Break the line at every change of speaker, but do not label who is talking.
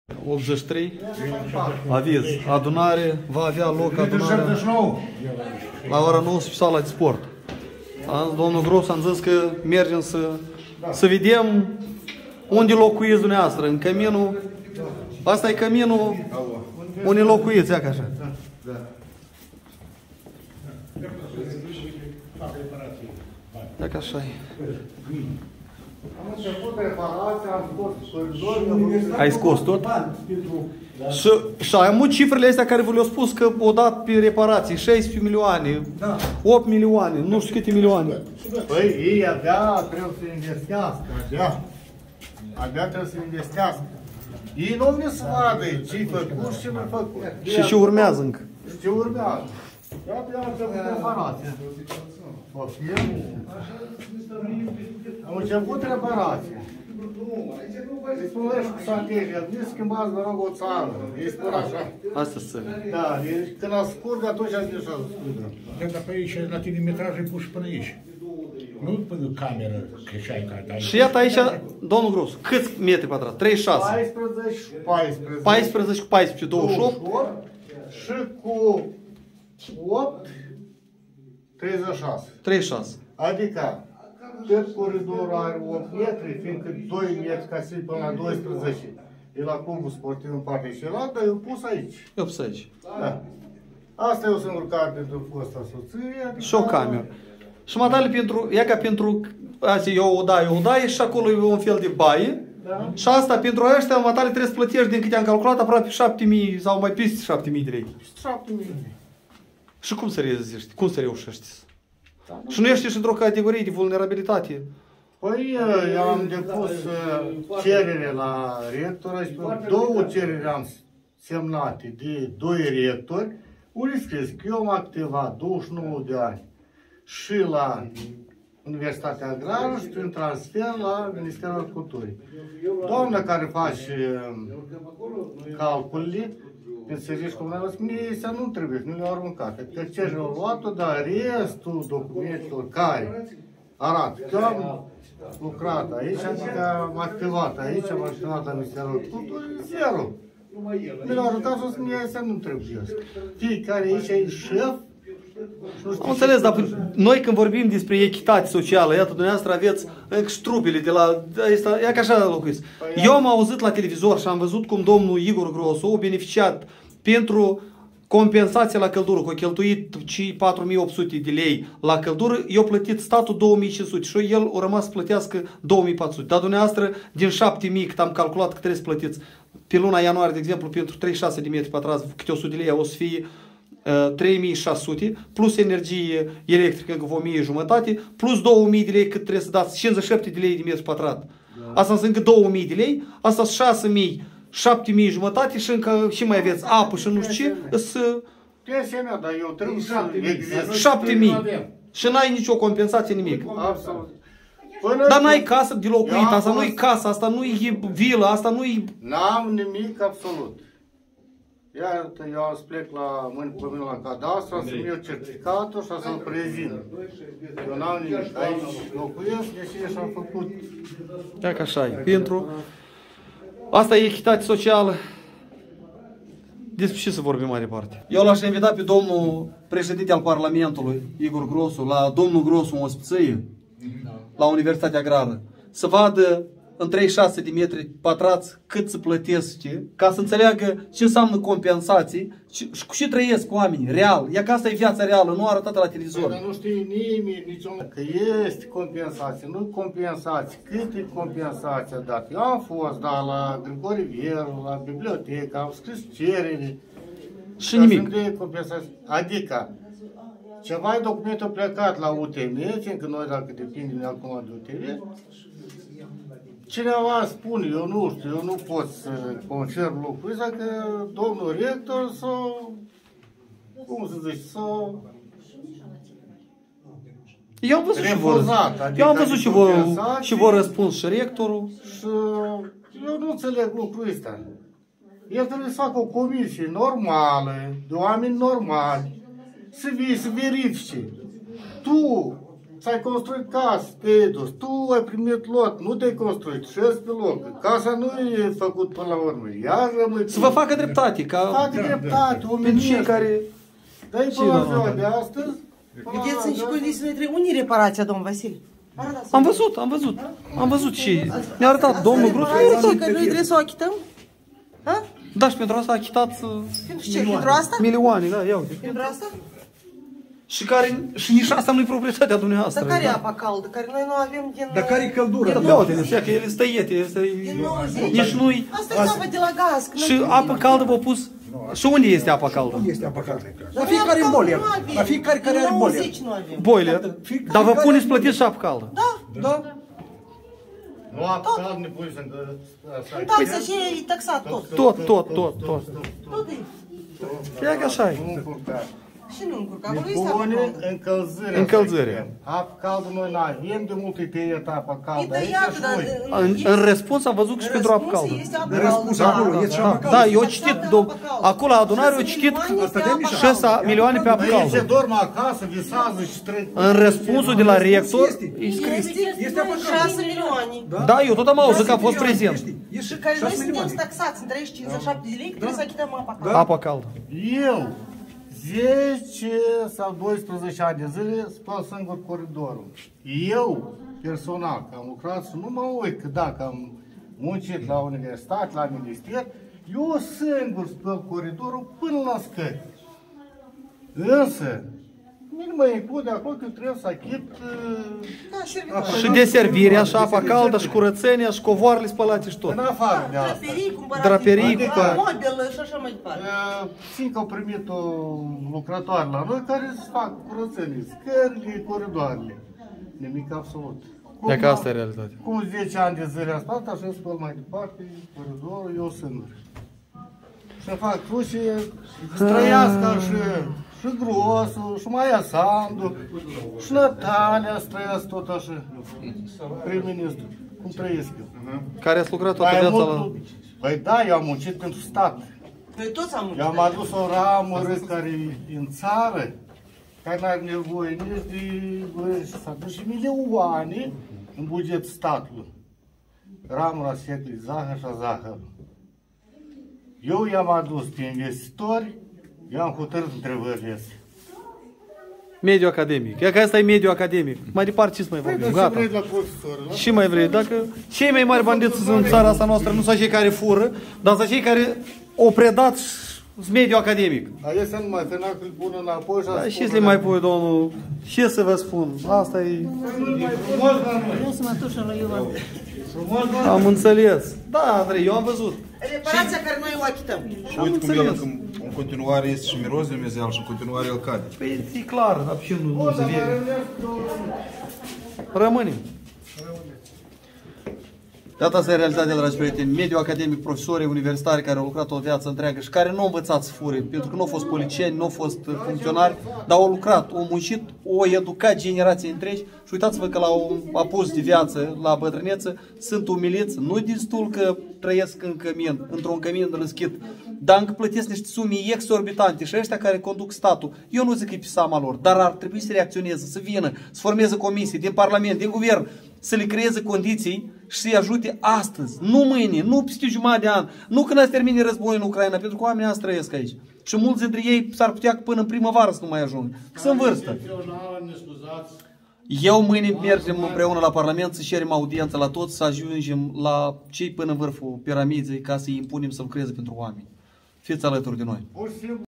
83, aviz, adunare, va avea loc adunarea la ora 19 sala de sport. Domnul Gros am zis că mergem să vedem unde locuiți dumneavoastră, în căminul, asta e căminul unde locuiți, ia ca așa. Ia ca așa e.
Am început reparația, am scos coridorul.
Ai scos tot? Și ai avut cifrele astea care v-le-au spus că o dat pe reparații, 16 milioane, 8 milioane, nu știu câte milioane.
Păi ei abia trebuie să investească, abia trebuie să investească. Ei nu vine să vadă ce făcut și ce nu făcut.
Și ce urmează încă?
Și ce urmează. Abia am început reparația. Am început reparația. Îi spunești cu Santegia, nu schimbați, vă rog, o țară. Ei spun așa.
Asta să.
Da, când a scurg, atunci a zis așa scurgă.
Dar pe aici, la tine metraj, îi pus și până aici. Nu până cameră, că și-ai ca...
Și iată aici, domnul Gros, câți metri pătrați? 36?
14 și 14.
14 cu 14, 28?
Și cu 8, 36.
36.
Adică, tot coridorul are 8 metri, fiindcă 2 metri ca să până la 12. E la clubul sportiv în partea cealaltă, dar eu pus aici.
Eu pus aici.
Da. Asta e o singură care pentru fosta soție. Adică...
Și o cameră. Și matale pentru, ea ca pentru, asta e o odaie și acolo e un fel de baie.
Da.
Și asta pentru ăștia, matale trebuie să plătești, din câte am calculat, aproape 7.000 sau mai peste 7.000 de lei.
7.000.
Și cum să reziști? Cum să reușești? Și nu ești și într-o categorie de vulnerabilitate.
Păi, eu am depus cerere la rector și două cereri am semnate de 2 rectori, unde scris că eu am activat 29 de ani și la Universitatea Agrară și prin transfer la Ministerul Agriculturii. Doamna care face calculele, când se zice comunal, mie să nu trebuie, nu le-au aruncat. Că cererea au luat-o, dar restul documentelor care arată că am lucrat aici, adică am activat aici, am activat la Ministerul Agriculturii, zero. Mi l-au arătat să mie să nu trebuie. Fiecare aici e șef.
Am înțeles, dar noi când vorbim despre echitate socială, iată, dumneavoastră aveți ștrupele de la... Ia că așa locuiți. Eu am auzit la televizor și am văzut cum domnul Igor Grosu a beneficiat pentru compensație la căldură, că a cheltuit 4.800 de lei la căldură, i-a plătit statul 2.500 și el a rămas să plătească 2.400. Dar dumneavoastră, din 7.000, cât am calculat că trebuie să plătiți pe luna ianuarie, de exemplu, pentru 36 de metri pătrați, câte 100 de lei, o să fie 3.600, plus energie electrică încă 1.500, plus 2.000 de lei cât trebuie să dați, 57 de lei de metru pătrat. Asta înseamnă 2.000 de lei, asta 6.000, 7.000 jumătate și încă și mai aveți apă și nu știu ce,
De asemenea, dar eu trebuie să exist.
7.000 și n-ai nicio compensație, nimic.
Absolut.
Dar n-ai casă de locuit, asta nu e casă, asta nu e vilă, asta nu e...
N-am nimic absolut. Iată, eu am să plec la mâini pe mine la cadastru, să-mi iau certificatul și să-l prezint. Eu n-am nimic. Aici locuiesc, deși și-am făcut.
Ia că așa e. Pentru... Asta e echitate socială. Despre ce să vorbim mai departe? Eu l-aș invita pe domnul președinte al Parlamentului, Igor Grosu, la domnul Grosu în ospiție, la Universitatea Agrară, să vadă în 36 de metri pătrați cât se plătește, ca să înțeleagă ce înseamnă compensații și cu ce trăiesc oamenii, real. Ia că asta e viața reală, nu arătată la televizor.
Dar nu știe nimeni niciun... Că este compensație, nu compensație. Cât e compensația dată? Eu am fost, la Grigore Vieru, la bibliotecă, am scris cerere.
Și nimic.
Adică, ceva documentul plecat la UTM, fiindcă noi dacă depindem acum de UTM, cineva spune, eu nu știu, eu nu pot să confirm lucrul ăsta, că domnul rector cum să zici,
Eu am văzut
refuzat,
eu am văzut și vă răspuns și rectorul.
Și eu nu înțeleg lucrul ăsta. El trebuie să facă o comisie normală, de oameni normali, să vii, să verifice. Tu ți-ai construit casă, te-ai dus, tu ai primit lot, nu te-ai construit, șezi pe loc. Casa nu e făcut până la urmă, iar rămâi...
Să vă facă dreptate, ca
facă dreptate,
pentru cei care...
Dă-i până la ziua de astăzi.
Vedeți, în ce condiții noi trebuie. Unii reparația, domn Vasile?
Am văzut și ne-a arătat domnul Gruțu.
Reparația că noi trebuie să o achităm? Ha?
Da, și pentru asta a achitat
Pentru ce? Pentru asta?
milioane, da, ia uite.
Pentru asta?
Și nici asta nu-i proprietatea dumneavoastră.
Dar care e apa caldă? Care noi nu avem din...
Dar care e căldura?
Ia uite, că el este tăiete,
Din 90.
nici nu-i...
Asta e apa de la gaz. că noi
Și
nu
apă
avem.
caldă v-a pus... Și unde este apa caldă?
Este apa caldă. La
Dar
fiecare
apă
boiler.
caldă nu avem.
La fiecare care
Din
are boiler.
90 nu avem.
Boiler. Dar vă puneți plătiți și apă caldă.
Da.
Nu apă cald, ne pui să-mi
În taxa și e taxat tot.
Tot.
Tot e.
Ia că așa e.
nu încurca.
Și nu încurca.
Ne
Acolo este apă
pune
caldă.
încălzirea.
Încălzirea.
Apă caldă noi n-avem, de mult e tăiet apa
E
caldă. Aici
tăiată,
și
dar...
noi.
În răspuns am văzut că și pentru apă caldă.
Este apă
Răspuns
caldă.
acolo, este și apa caldă.
Da, eu citit, acolo la adunare, eu citit 6 milioane pe apă
Aici se
caldă.
dorm acasă, visează și trec.
În răspunsul de la rector, e scris.
Este apă caldă.
6 milioane.
Da, eu tot am auzit că a fost prezent.
Și care noi suntem taxați în 35-57 de lei, că trebuie să achităm apa caldă.
Apa caldă.
Eu, 10 sau 12 ani de zile, spăl singur coridorul. Eu, personal, că am lucrat și nu mă uit că dacă am muncit la universitate, la minister, eu singur spăl coridorul până la scări. Însă, nu mă include acolo că trebuie să achit...
Da, servitor.
Și de servirea, și apa caldă, și curățenia, și covoarele spălate și tot.
În afară de asta.
Draperii cumpărate.
Draperii
Adică
cumpărate.
mobilă și așa mai departe.
Fiindcă au primit o lucrătoare la noi care să fac curățenie, scările, coridoarele. Nimic absolut.
E că asta e realitatea.
Cum 10 ani de zile am stat, așa spăl mai departe, coridorul, eu singur. Și fac trușe, străiască și Grosul, și Maia Sandu, și Natalia străiască tot așa, prim-ministru. Cum trăiesc eu?
Care ați lucrat toată viața la...
Păi da, eu am muncit pentru stat.
Noi toți am
Eu am adus o ramură care e în țară, care n-are nevoie nici de... S-a dus și milioane în buget statului. Ramura secului zahăr și a zahăr. Eu i-am adus pe investitori, i-am hotărât întrebările astea.
Mediu academic. Ia că asta e mediu academic. Mai departe ce mai vorbim?
Ce
Gata.
vrei la profesor?
Și mai vrei? Dacă cei mai mari bandiți sunt în țara asta noastră, nu sunt cei care fură, dar sunt cei care au predat mediu academic.
Dar este numai că n-a până înapoi și
Da, și le mai pui, domnul, ce să vă spun? Asta e...
Nu sunt mătușă la Ioan.
Am înțeles. Da, Andrei, eu am văzut.
Reparația care noi o achităm.
Și uite cum el în continuare este și miros de mezeal și în continuare el cade.
Păi e clar, dar și nu se vede. Rămânem. Iată, asta e realitatea, dragi prieteni. Mediul academic, profesori universitari care au lucrat o viață întreagă și care nu au învățat să fure, pentru că nu au fost politicieni, nu au fost funcționari, dar au lucrat, au muncit, au educat generații întregi și uitați-vă că la un apus de viață, la bătrâneță, sunt umiliți, nu destul că trăiesc în cămin, într-un cămin răschit, dar încă plătesc niște sume exorbitante și ăștia care conduc statul, eu nu zic că e pe seama lor, dar ar trebui să reacționeze, să vină, să formeze comisii din Parlament, din Guvern, să le creeze condiții și să-i ajute astăzi, nu mâine, nu peste jumătate de an, nu când se termine războiul în Ucraina, pentru că oamenii ăsta trăiesc aici. Și mulți dintre ei s-ar putea până în primăvară să nu mai ajung, că sunt în vârstă. Eu mâine mergem împreună la Parlament să cerem audiență la toți, să ajungem la cei până în vârful piramidei ca să-i impunem să lucreze pentru oameni. Fiți alături de noi.